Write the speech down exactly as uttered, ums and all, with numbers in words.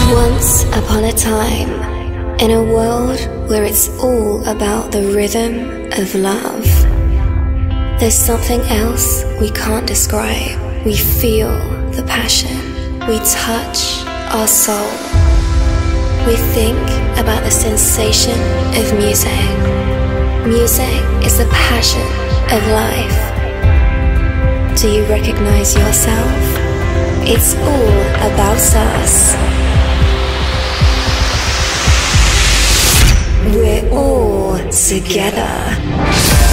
Once upon a time, in a world where it's all about the rhythm of love, there's something else we can't describe. We feel the passion, we touch our soul. We think about the sensation of music. Music is the passion of life. Do you recognize yourself? It's all about us. We're all together.